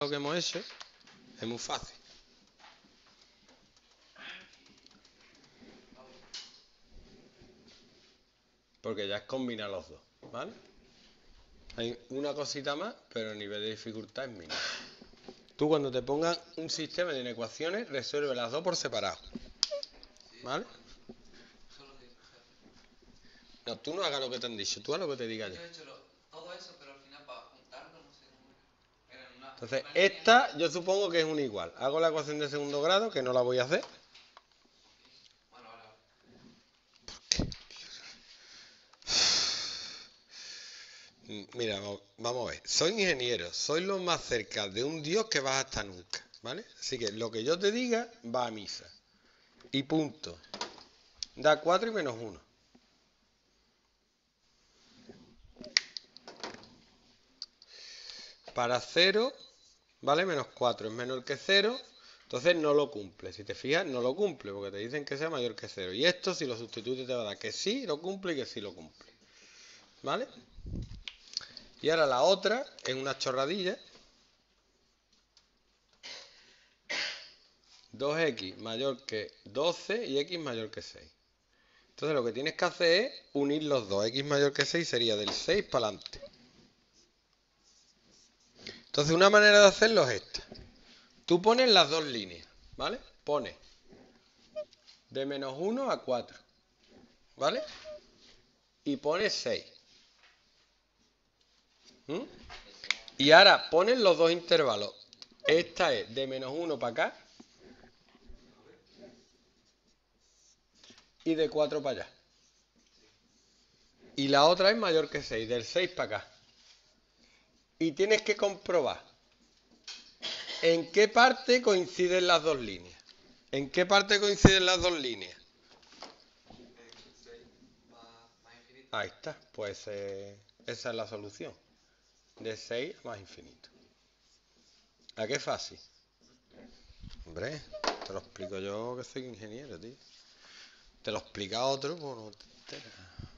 lo que hemos hecho es muy fácil. Porque ya es combinar los dos, ¿vale? Hay una cosita más, pero el nivel de dificultad es mínimo. Tú cuando te pongan un sistema de ecuaciones, resuelve las dos por separado. ¿Vale? No, tú no hagas lo que te han dicho, tú haz lo que te diga yo. Yo he hecho todo eso, pero al final para juntarlo no sé cómo era. Entonces, esta yo supongo que es una igual. Hago la ecuación de segundo grado, que no la voy a hacer. Bueno, vale. Mira, vamos a ver. Soy ingeniero, soy lo más cerca de un dios que vas a estar nunca, ¿vale? Así que lo que yo te diga va a misa. Y punto. Da 4 y menos 1. Para 0, ¿vale? Menos 4 es menor que 0. Entonces no lo cumple. Si te fijas, no lo cumple, porque te dicen que sea mayor que 0. Y esto, si lo sustituyes, te va a dar que sí lo cumple y que sí lo cumple. ¿Vale? Y ahora la otra es una chorradilla. 2x mayor que 12 y x mayor que 6. Entonces lo que tienes que hacer es unir los dos. X mayor que 6 sería del 6 para adelante. Entonces una manera de hacerlo es esta. Tú pones las dos líneas, ¿vale? Pones de menos 1 a 4, ¿vale? Y pones 6. Y ahora pones los dos intervalos. Esta es de menos 1 para acá y de 4 para allá. Y la otra es mayor que 6, del 6 para acá. Y tienes que comprobar en qué parte coinciden las dos líneas. ¿En qué parte coinciden las dos líneas? Ahí está, pues esa es la solución. De 6 a más infinito. ¿A qué fácil? Hombre, te lo explico yo que soy ingeniero, tío. Te lo explica otro, pues no te enteras.